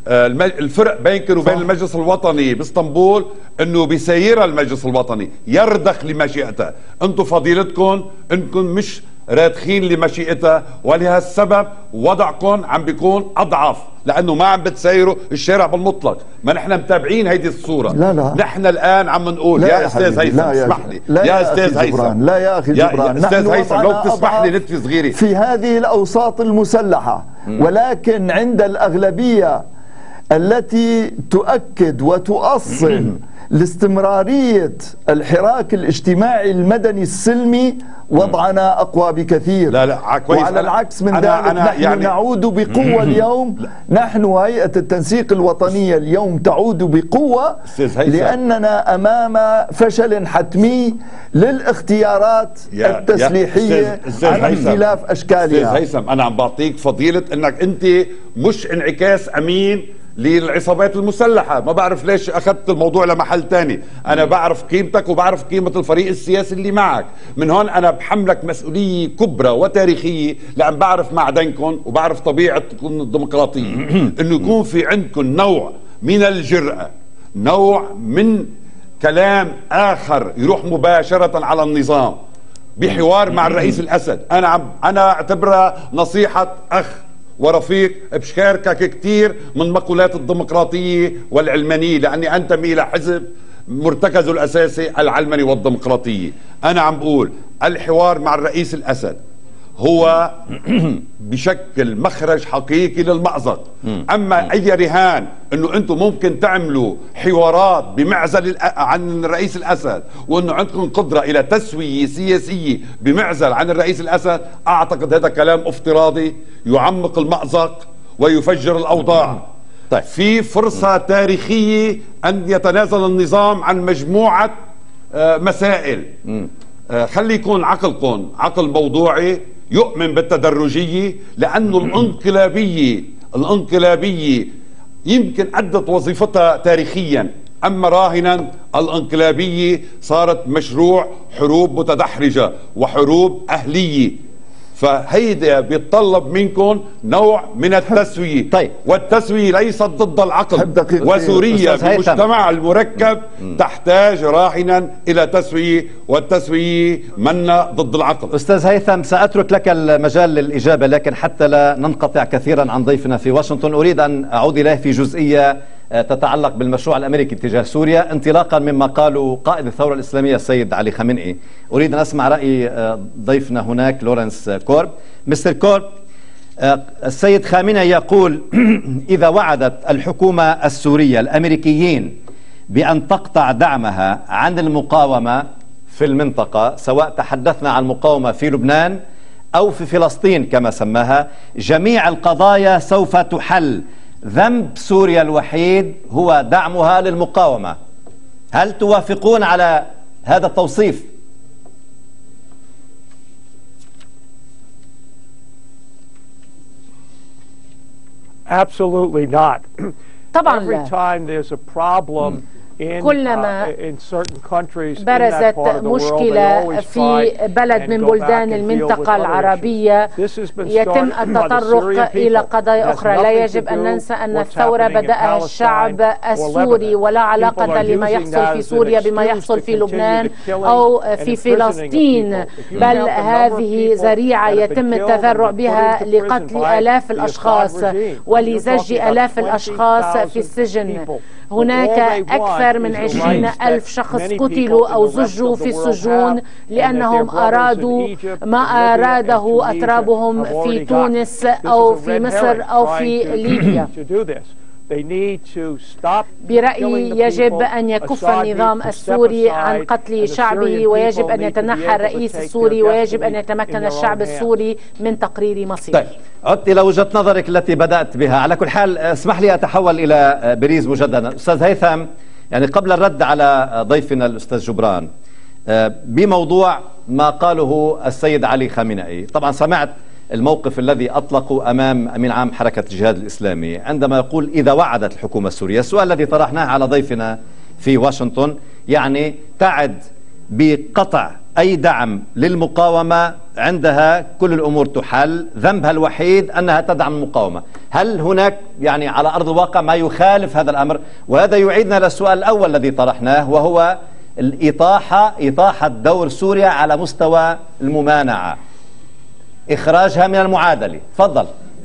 الفرق بينكم وبين المجلس الوطني باسطنبول انه بيسيرها المجلس الوطني يرضخ لمشيئته. انتم فضيلتكم انكم مش رادخين لمشيئته، ولهالسبب وضعكم عم بيكون اضعف، لانه ما عم بتسيروا الشارع بالمطلق. ما نحن متابعين هيدي الصورة. لا نحن الان عم نقول يا استاذ هيثم اسمح لي يا استاذ هيثم، لا يا اخي جبران، يا استاذ هيثم لو بتسمح لي نتفي صغيرة في هذه الاوساط المسلحة، ولكن عند الاغلبية التي تؤكد وتؤصل لاستمرارية الحراك الاجتماعي المدني السلمي وضعنا أقوى بكثير. وعلى العكس من ذلك نحن يعني نعود بقوة اليوم. نحن هيئة التنسيق الوطنية اليوم تعود بقوة، لأننا أمام فشل حتمي للاختيارات التسليحية على اختلاف أشكالها. أستاذ هيثم أنا عم بعطيك فضيلة أنك أنت مش انعكاس أمين للعصابات المسلحة. ما بعرف ليش أخذت الموضوع لمحل تاني. أنا بعرف قيمتك وبعرف قيمة الفريق السياسي اللي معك. من هون أنا بحملك مسؤولية كبرى وتاريخية، لأن بعرف معدنكم وبعرف طبيعتكم الديمقراطية إنه يكون في عندكم نوع من الجرأة، نوع من كلام آخر يروح مباشرة على النظام بحوار مع الرئيس الأسد. أنا أعتبرها نصيحة أخ ورفيق، بشاركك كتير من مقولات الديمقراطية والعلمانية، لأني أنتمي إلى حزب مرتكزه الأساسي العلماني والديمقراطية. أنا عم بقول الحوار مع الرئيس الأسد هو بشكل مخرج حقيقي للمأزق. أما أي رهان أنه أنتم ممكن تعملوا حوارات بمعزل عن الرئيس الأسد، وأنه عندكم قدرة إلى تسوية سياسية بمعزل عن الرئيس الأسد، أعتقد هذا كلام افتراضي يعمق المأزق ويفجر الأوضاع. طيب. في فرصة تاريخية أن يتنازل النظام عن مجموعة مسائل. خلي يكون عقلكم عقل موضوعي يؤمن بالتدرجية، لأنه الانقلابية يمكن أدت وظيفتها تاريخيا، أما راهنا الانقلابية صارت مشروع حروب متدحرجة وحروب أهلية. فهيدا بيتطلب منكم نوع من التسوية. طيب. والتسوية ليست ضد العقل، وسوريا بمجتمع المركب تحتاج راهنا إلى تسوية، والتسوية منا ضد العقل. أستاذ هيثم، سأترك لك المجال للإجابة، لكن حتى لا ننقطع كثيرا عن ضيفنا في واشنطن أريد أن أعود إليه في جزئية تتعلق بالمشروع الأمريكي تجاه سوريا، انطلاقا مما قاله قائد الثورة الإسلامية السيد علي خامنئي. أريد أن أسمع رأي ضيفنا هناك لورنس كورب. مستر كورب، السيد خامنئي يقول إذا وعدت الحكومة السورية الأمريكيين بأن تقطع دعمها عن المقاومة في المنطقة، سواء تحدثنا عن المقاومة في لبنان أو في فلسطين كما سماها، جميع القضايا سوف تحل. ذنب سوريا الوحيد هو دعمها للمقاومة. هل توافقون على هذا التوصيف؟ Absolutely not. طبعا Every time there's a problem كلما برزت مشكلة في بلد من بلدان المنطقة العربية يتم التطرق إلى قضايا أخرى. لا يجب أن ننسى أن الثورة بدأها الشعب السوري، ولا علاقة لما يحصل في سوريا بما يحصل في لبنان أو في فلسطين، بل هذه ذريعة يتم التذرع بها لقتل آلاف الأشخاص ولزج آلاف الأشخاص في السجن. هناك أكثر من 20,000 شخص قتلوا أو زجوا في السجون لأنهم أرادوا ما أراده أترابهم في تونس أو في مصر أو في ليبيا. برأيي يجب أن يكف النظام السوري عن قتل شعبه، ويجب أن يتنحى الرئيس السوري، ويجب أن يتمكن الشعب السوري من تقرير مصيره. طيب، عدت إلى وجهة نظرك التي بدأت بها. على كل حال اسمح لي أتحول إلى باريس مجددا. أستاذ هيثم، يعني قبل الرد على ضيفنا الأستاذ جبران بموضوع ما قاله السيد علي خامنئي، طبعا سمعت الموقف الذي أطلقوا أمام أمين عام حركة الجهاد الإسلامي عندما يقول إذا وعدت الحكومة السورية. السؤال الذي طرحناه على ضيفنا في واشنطن، يعني تعد بقطع أي دعم للمقاومة، عندها كل الأمور تحل، ذنبها الوحيد أنها تدعم المقاومة. هل هناك يعني على أرض الواقع ما يخالف هذا الأمر؟ وهذا يعيدنا للسؤال الأول الذي طرحناه، وهو إطاحة دور سوريا على مستوى الممانعة، إخراجها من المعادلة. تفضل.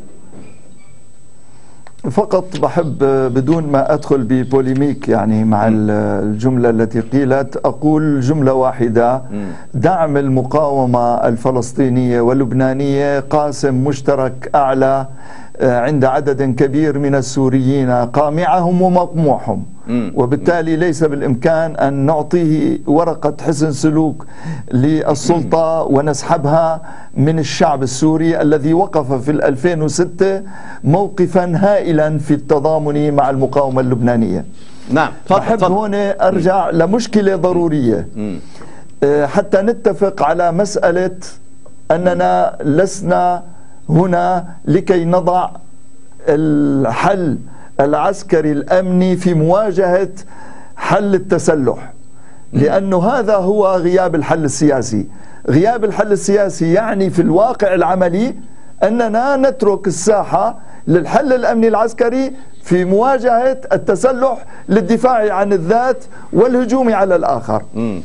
فقط بحب بدون ما أدخل ببوليميك يعني مع الجملة التي قيلت، أقول جملة واحدة: دعم المقاومة الفلسطينية واللبنانية قاسم مشترك أعلى عند عدد كبير من السوريين قامعهم ومطموحهم، وبالتالي ليس بالإمكان أن نعطيه ورقة حسن سلوك للسلطة ونسحبها من الشعب السوري الذي وقف في 2006 موقفا هائلا في التضامن مع المقاومة اللبنانية. نعم. بحب هون أرجع لمشكلة ضرورية حتى نتفق على مسألة أننا لسنا هنا لكي نضع الحل العسكري الأمني في مواجهة حل التسلح، لأنه هذا هو غياب الحل السياسي. غياب الحل السياسي يعني في الواقع العملي أننا نترك الساحة للحل الأمني العسكري في مواجهة التسلح للدفاع عن الذات والهجوم على الآخر.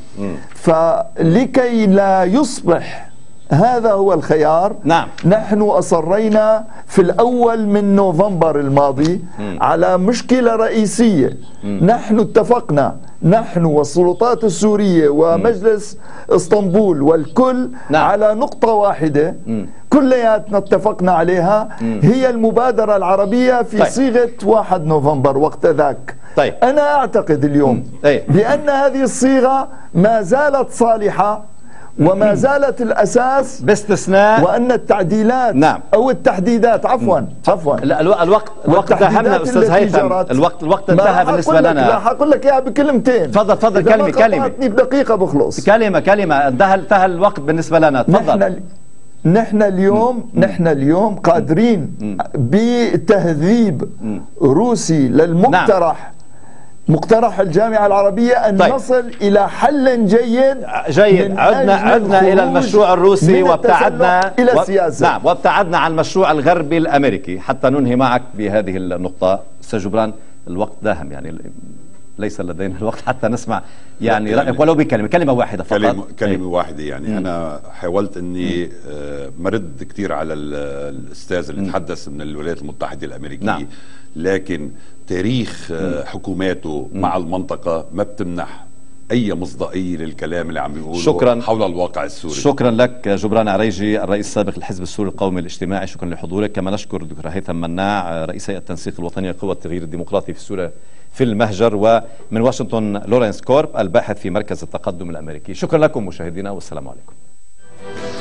فلكي لا يصبح هذا هو الخيار، نعم، نحن أصرينا في الأول من نوفمبر الماضي على مشكلة رئيسية. نحن اتفقنا، نحن والسلطات السورية ومجلس اسطنبول والكل، نعم، على نقطة واحدة كلياتنا اتفقنا عليها، هي المبادرة العربية في صيغة 1 نوفمبر وقت ذاك. طيب. أنا أعتقد اليوم بأن هذه الصيغة ما زالت صالحة وما زالت الأساس، باستثناء وأن التعديلات، نعم، أو التحديدات عفوا الوقت انتهى أستاذ هيثم، الوقت انتهى بالنسبة لنا. لا هقول لك إياها بكلمتين. تفضل. كلمة بدقيقة بخلص. كلمة انتهى الوقت بالنسبة لنا. تفضل. نحن اليوم قادرين بتهذيب روسي للمقترح مقترح الجامعة العربية أن نصل إلى حل جيد. عدنا إلى المشروع الروسي وابتعدنا إلى السياسة. نعم، وابتعدنا عن المشروع الغربي الأمريكي حتى ننهي معك بهذه النقطة. أستاذ جبران، الوقت داهم، يعني ليس لدينا الوقت حتى نسمع يعني رأيك ولو كلمة واحدة فقط. كلمة واحدة يعني. أنا حاولت أني مرد كتير على الأستاذ اللي تحدث من الولايات المتحدة الأمريكية. نعم. لكن تاريخ حكوماته مع المنطقة ما بتمنح أي مصداقية للكلام اللي عم بيقوله حول الواقع السوري. شكرا لك جبران عريجي، الرئيس السابق للحزب السوري القومي الاجتماعي، شكرا لحضورك. كما نشكر دكتور هيثم مناع رئيس هيئة التنسيق الوطني لقوى التغيير الديمقراطي في سوريا في المهجر، ومن واشنطن لورنس كورب الباحث في مركز التقدم الأمريكي. شكرا لكم مشاهدينا والسلام عليكم.